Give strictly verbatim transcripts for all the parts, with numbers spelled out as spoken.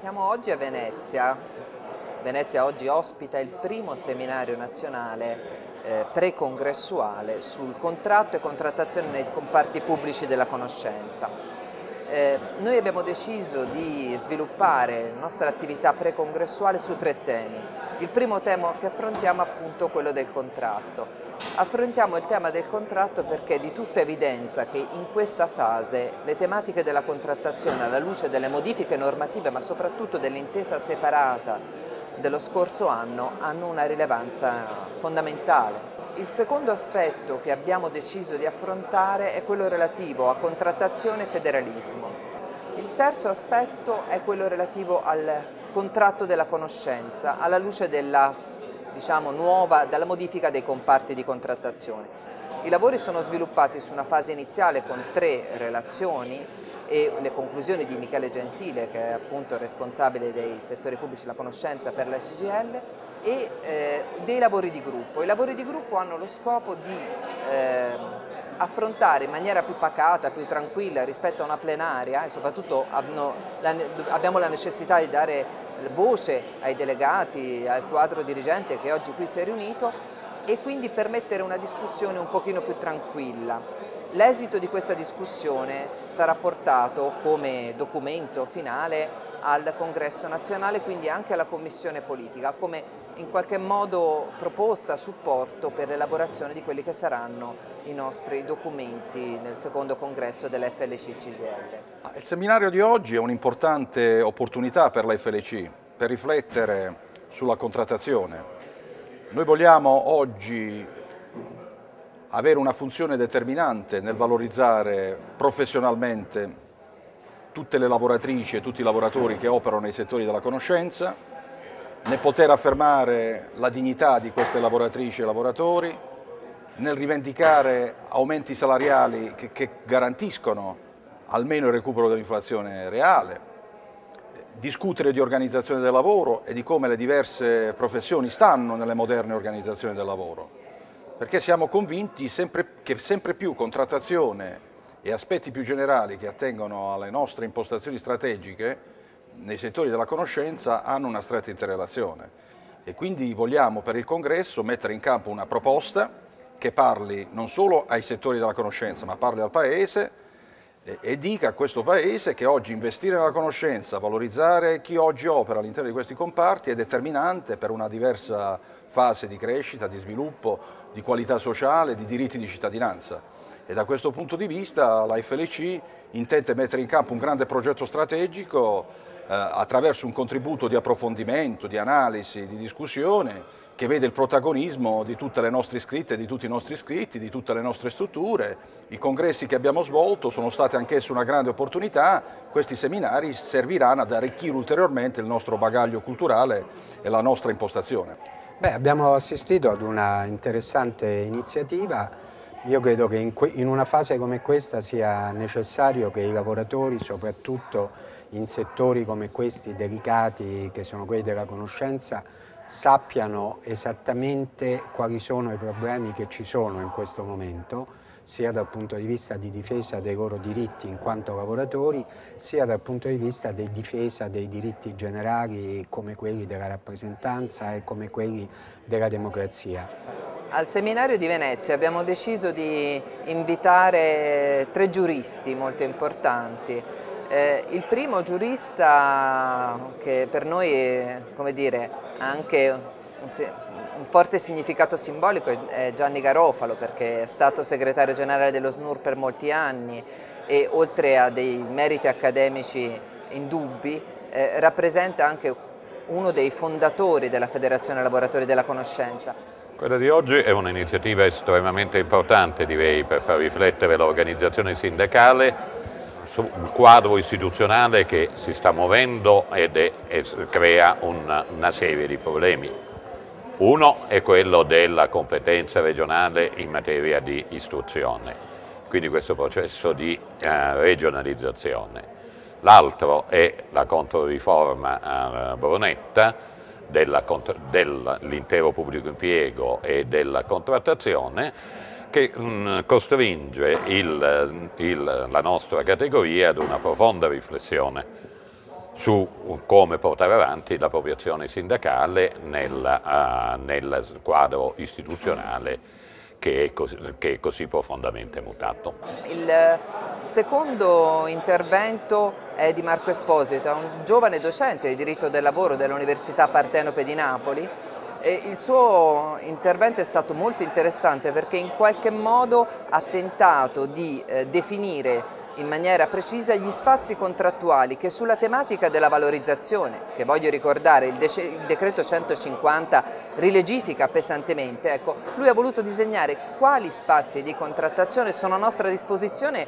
Siamo oggi a Venezia. Venezia oggi ospita il primo seminario nazionale eh, pre-congressuale sul contratto e contrattazione nei comparti pubblici della conoscenza. Eh, noi abbiamo deciso di sviluppare la nostra attività pre-congressuale su tre temi. Il primo tema che affrontiamo è appunto quello del contratto. Affrontiamo il tema del contratto perché è di tutta evidenza che in questa fase le tematiche della contrattazione, alla luce delle modifiche normative ma soprattutto dell'intesa separata dello scorso anno, hanno una rilevanza fondamentale. Il secondo aspetto che abbiamo deciso di affrontare è quello relativo a contrattazione e federalismo. Il terzo aspetto è quello relativo al contratto della conoscenza, alla luce della, diciamo, nuova, della modifica dei comparti di contrattazione. I lavori sono sviluppati su una fase iniziale con tre relazioni e le conclusioni di Michele Gentile, che è appunto responsabile dei settori pubblici della conoscenza per la C G I L, e eh, dei lavori di gruppo. I lavori di gruppo hanno lo scopo di eh, affrontare in maniera più pacata, più tranquilla rispetto a una plenaria, e soprattutto hanno, la, abbiamo la necessità di dare voce ai delegati, al quadro dirigente che oggi qui si è riunito, e quindi permettere una discussione un pochino più tranquilla. L'esito di questa discussione sarà portato come documento finale al Congresso nazionale, quindi anche alla Commissione politica, come in qualche modo proposta, supporto per l'elaborazione di quelli che saranno i nostri documenti nel secondo congresso dell'F L C C G I L. Il seminario di oggi è un'importante opportunità per la F L C per riflettere sulla contrattazione. Noi vogliamo oggi avere una funzione determinante nel valorizzare professionalmente tutte le lavoratrici e tutti i lavoratori che operano nei settori della conoscenza, nel poter affermare la dignità di queste lavoratrici e lavoratori, nel rivendicare aumenti salariali che, che garantiscono almeno il recupero dell'inflazione reale, discutere di organizzazione del lavoro e di come le diverse professioni stanno nelle moderne organizzazioni del lavoro. Perché siamo convinti sempre, che sempre più contrattazione e aspetti più generali che attengono alle nostre impostazioni strategiche nei settori della conoscenza hanno una stretta interrelazione. E quindi vogliamo per il Congresso mettere in campo una proposta che parli non solo ai settori della conoscenza, ma parli al Paese e, e dica a questo Paese che oggi investire nella conoscenza, valorizzare chi oggi opera all'interno di questi comparti è determinante per una diversa fase di crescita, di sviluppo, di qualità sociale, di diritti di cittadinanza. E da questo punto di vista la F L C intende mettere in campo un grande progetto strategico eh, attraverso un contributo di approfondimento, di analisi, di discussione che vede il protagonismo di tutte le nostre iscritte, di tutti i nostri iscritti, di tutte le nostre strutture. I congressi che abbiamo svolto sono stati anch'essi una grande opportunità. Questi seminari serviranno ad arricchire ulteriormente il nostro bagaglio culturale e la nostra impostazione. Beh, abbiamo assistito ad una interessante iniziativa. Io credo che in, in una fase come questa sia necessario che i lavoratori, soprattutto in settori come questi delicati, che sono quelli della conoscenza, sappiano esattamente quali sono i problemi che ci sono in questo momento, sia dal punto di vista di difesa dei loro diritti in quanto lavoratori, sia dal punto di vista di difesa dei diritti generali come quelli della rappresentanza e come quelli della democrazia. Al seminario di Venezia abbiamo deciso di invitare tre giuristi molto importanti. Eh, il primo giurista, che per noi è, come dire, anche un, un forte significato simbolico, è Gianni Garofalo, perché è stato segretario generale dello S N U R per molti anni e oltre a dei meriti accademici indubbi eh, rappresenta anche uno dei fondatori della Federazione Lavoratori della Conoscenza. Quella di oggi è un'iniziativa estremamente importante, direi, per far riflettere l'organizzazione sindacale sul quadro istituzionale che si sta muovendo ed è, e crea una, una serie di problemi. Uno è quello della competenza regionale in materia di istruzione, quindi questo processo di eh, regionalizzazione. L'altro è la controriforma eh, Brunetta dell'intero pubblico impiego e della contrattazione, che mh, costringe il, il, la nostra categoria ad una profonda riflessione su come portare avanti la propria azione sindacale nel, uh, nel quadro istituzionale che è, così, che è così profondamente mutato. Il secondo intervento è di Marco Esposito, è un giovane docente di diritto del lavoro dell'Università Partenope di Napoli. E il suo intervento è stato molto interessante perché in qualche modo ha tentato di eh, definire in maniera precisa gli spazi contrattuali che sulla tematica della valorizzazione, che voglio ricordare il, il decreto centocinquanta rilegifica pesantemente, ecco, lui ha voluto disegnare quali spazi di contrattazione sono a nostra disposizione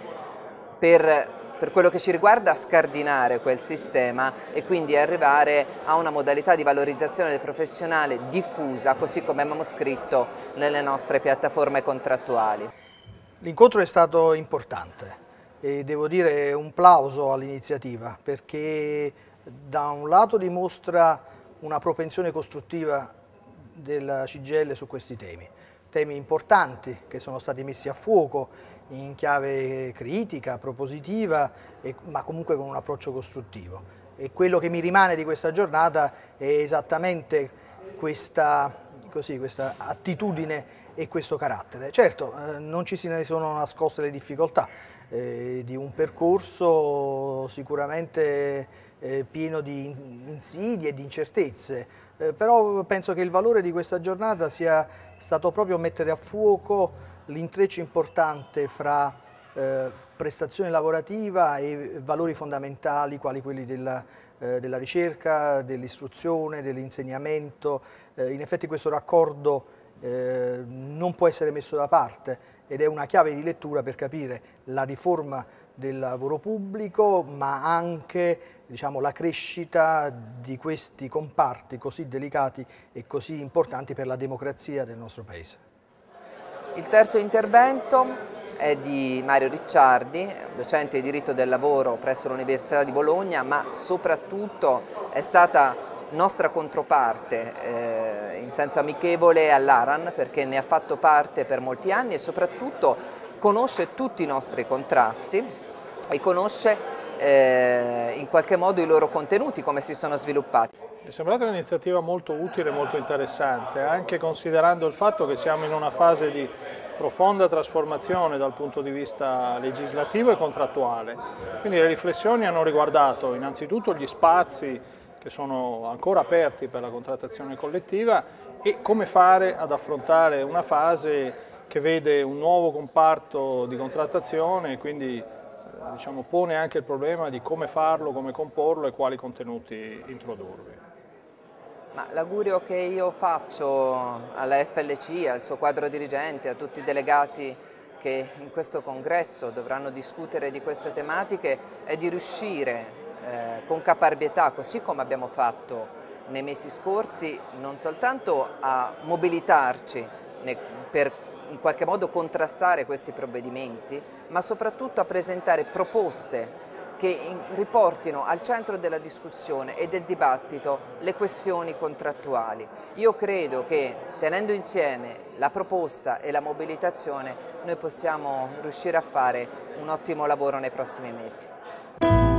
per per quello che ci riguarda scardinare quel sistema e quindi arrivare a una modalità di valorizzazione del professionale diffusa, così come abbiamo scritto nelle nostre piattaforme contrattuali. L'incontro è stato importante e devo dire un plauso all'iniziativa perché da un lato dimostra una propensione costruttiva della C G I L su questi temi, temi importanti che sono stati messi a fuoco in chiave critica, propositiva, e, ma comunque con un approccio costruttivo. E quello che mi rimane di questa giornata è esattamente questa, così, questa attitudine e questo carattere. Certo, eh, non ci si ne sono nascoste le difficoltà eh, di un percorso sicuramente eh, pieno di insidie e di incertezze, eh, però penso che il valore di questa giornata sia stato proprio mettere a fuoco l'intreccio importante fra eh, prestazione lavorativa e valori fondamentali quali quelli della, eh, della ricerca, dell'istruzione, dell'insegnamento. Eh, in effetti questo raccordo eh, non può essere messo da parte ed è una chiave di lettura per capire la riforma del lavoro pubblico, ma anche, diciamo, la crescita di questi comparti così delicati e così importanti per la democrazia del nostro Paese. Il terzo intervento è di Mario Ricciardi, docente di diritto del lavoro presso l'Università di Bologna, ma soprattutto è stata nostra controparte eh, in senso amichevole all'A R A N perché ne ha fatto parte per molti anni e soprattutto conosce tutti i nostri contratti e conosce eh, in qualche modo i loro contenuti, come si sono sviluppati. Mi è sembrata un'iniziativa molto utile e molto interessante, anche considerando il fatto che siamo in una fase di profonda trasformazione dal punto di vista legislativo e contrattuale. Quindi le riflessioni hanno riguardato innanzitutto gli spazi che sono ancora aperti per la contrattazione collettiva e come fare ad affrontare una fase che vede un nuovo comparto di contrattazione e quindi diciamo, pone anche il problema di come farlo, come comporlo e quali contenuti introdurvi. Ma l'augurio che io faccio alla F L C, al suo quadro dirigente, a tutti i delegati che in questo congresso dovranno discutere di queste tematiche è di riuscire eh, con caparbietà, così come abbiamo fatto nei mesi scorsi, non soltanto a mobilitarci per in qualche modo contrastare questi provvedimenti, ma soprattutto a presentare proposte che riportino al centro della discussione e del dibattito le questioni contrattuali. Io credo che tenendo insieme la proposta e la mobilitazione noi possiamo riuscire a fare un ottimo lavoro nei prossimi mesi.